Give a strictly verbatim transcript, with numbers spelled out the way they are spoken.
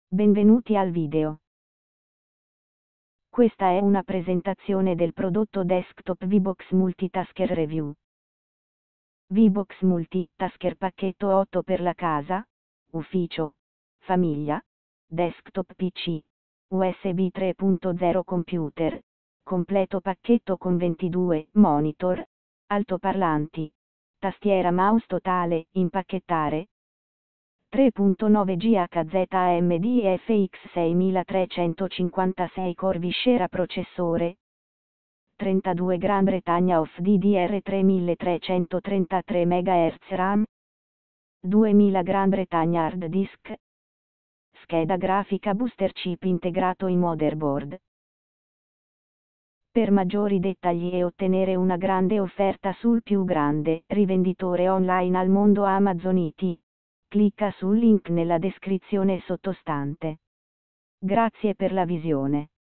Benvenuti al video. Questa è una presentazione del prodotto desktop VBox Multitasker Review. VBox Multitasker pacchetto otto per la casa, ufficio, famiglia, desktop P C, U S B tre punto zero computer, completo pacchetto con ventidue monitor, altoparlanti, tastiera mouse totale, impacchettare, tre virgola nove gigahertz A M D F X seimitrecentocinquantasei core viscera processore, trentadue Gran Bretagna of D D R tremilatrecentotrentatré megahertz RAM, duemila Gran Bretagna hard disk, scheda grafica booster chip integrato in motherboard. Per maggiori dettagli e ottenere una grande offerta sul più grande rivenditore online al mondo Amazon I T, clicca sul link nella descrizione sottostante. Grazie per la visione.